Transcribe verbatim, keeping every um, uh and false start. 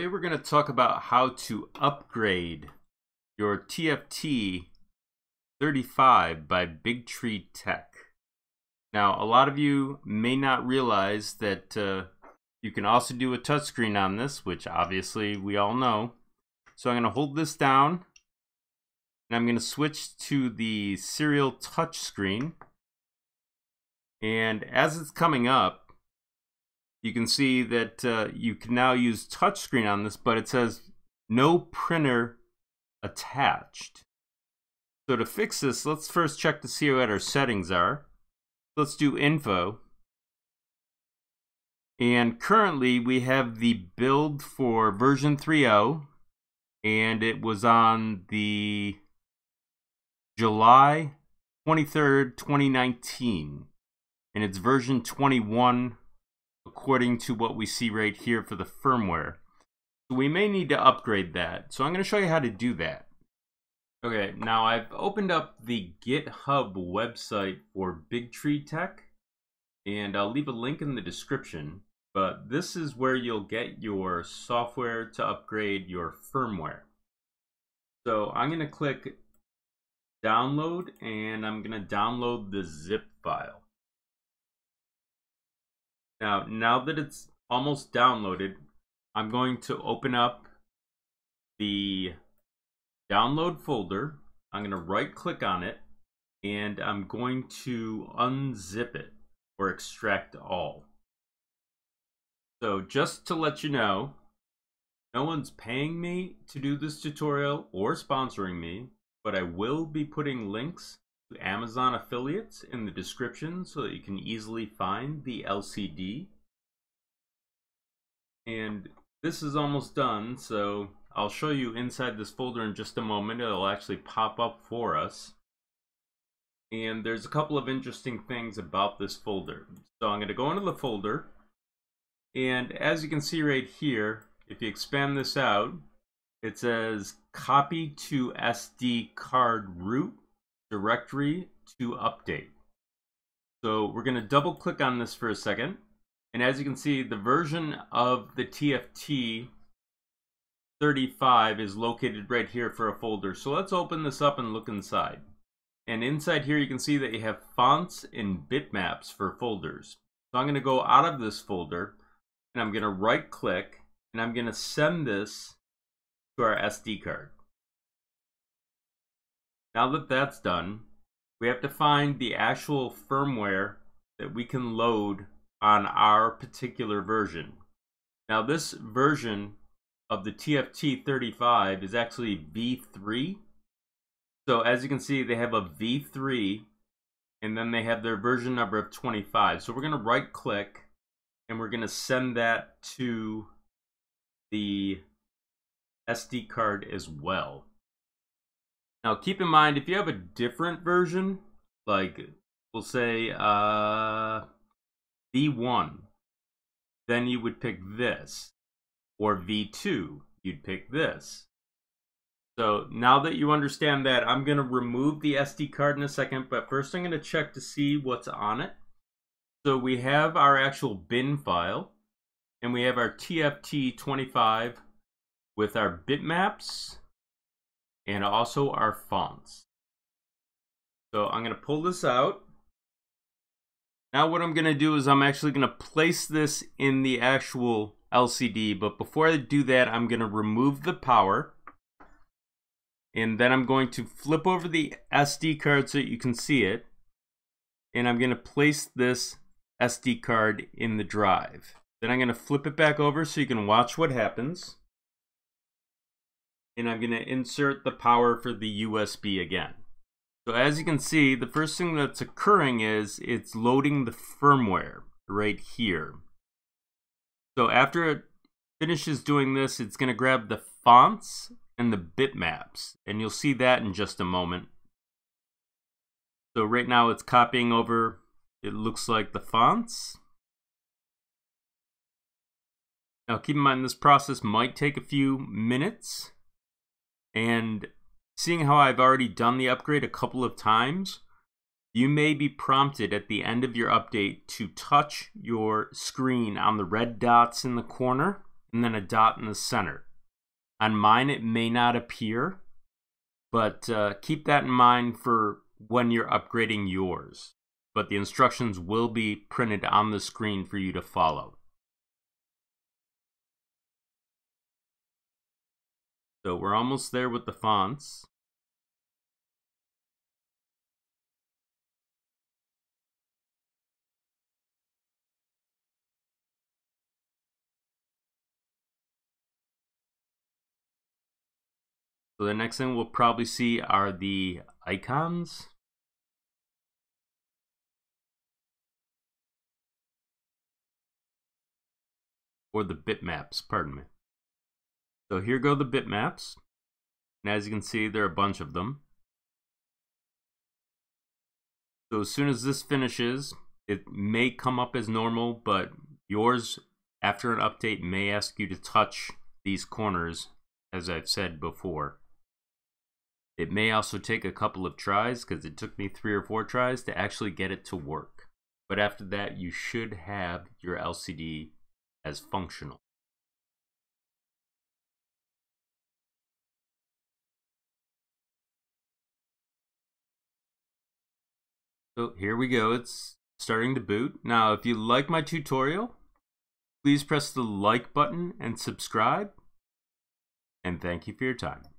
Today we're going to talk about how to upgrade your T F T thirty-five by Big Tree Tech. Now, a lot of you may not realize that uh, you can also do a touchscreen on this, which obviously we all know. So I'm going to hold this down and I'm going to switch to the serial touchscreen. And as it's coming up, you can see that uh, you can now use touchscreen on this, but it says no printer attached. So to fix this, let's first check to see what our settings are. Let's do info. And currently we have the build for version three point oh, and it was on the July twenty-third, twenty nineteen, and it's version twenty-one according to what we see right here for the firmware. So we may need to upgrade that. So I'm going to show you how to do that. Okay, now I've opened up the GitHub website for Big Tree Tech, and I'll leave a link in the description, but this is where you'll get your software to upgrade your firmware. So I'm going to click download, and I'm going to download the zip file. Now, now that it's almost downloaded, I'm going to open up the download folder. I'm going to right click on it and I'm going to unzip it or extract all. So just to let you know, no one's paying me to do this tutorial or sponsoring me, but I will be putting links to Amazon affiliates in the description so that you can easily find the L C D. And this is almost done, so I'll show you inside this folder in just a moment. It'll actually pop up for us. And there's a couple of interesting things about this folder. So I'm going to go into the folder, and as you can see right here, if you expand this out, it says copy to S D card root directory to update. So we're going to double click on this for a second, and as you can see, the version of the T F T thirty-five is located right here for a folder. So let's open this up and look inside. And inside here you can see that you have fonts and bitmaps for folders. So I'm going to go out of this folder and I'm going to right click and I'm going to send this to our S D card. Now that that's done, we have to find the actual firmware that we can load on our particular version. Now this version of the T F T thirty-five is actually V three. So as you can see, they have a V three and then they have their version number of twenty-five. So we're going to right click and we're going to send that to the S D card as well. Now keep in mind, if you have a different version, like we'll say uh, V one, then you would pick this, or V two, you'd pick this. So now that you understand that, I'm going to remove the S D card in a second, but first I'm going to check to see what's on it. So we have our actual bin file, and we have our T F T twenty-five with our bitmaps and also our fonts. So I'm going to pull this out. Now what I'm going to do is I'm actually going to place this in the actual L C D, but before I do that, I'm going to remove the power, and then I'm going to flip over the S D card so that you can see it, and I'm going to place this S D card in the drive. Then I'm going to flip it back over so you can watch what happens. And I'm going to insert the power for the U S B again. So as you can see, the first thing that's occurring is it's loading the firmware right here. So after it finishes doing this, it's going to grab the fonts and the bitmaps, and you'll see that in just a moment. So right now it's copying over, it looks like the fonts. Now keep in mind, this process might take a few minutes. And seeing how I've already done the upgrade a couple of times, you may be prompted at the end of your update to touch your screen on the red dots in the corner and then a dot in the center. On mine, it may not appear, but uh, keep that in mind for when you're upgrading yours. But the instructions will be printed on the screen for you to follow. So we're almost there with the fonts. So the next thing we'll probably see are the icons. Or the bitmaps, pardon me. So here go the bitmaps. And as you can see, there are a bunch of them. So as soon as this finishes, it may come up as normal, but yours, after an update, may ask you to touch these corners, as I've said before. It may also take a couple of tries, because it took me three or four tries to actually get it to work. But after that, you should have your L C D as functional. So here we go, it's starting to boot. Now, if you like my tutorial, please press the like button and subscribe. And thank you for your time.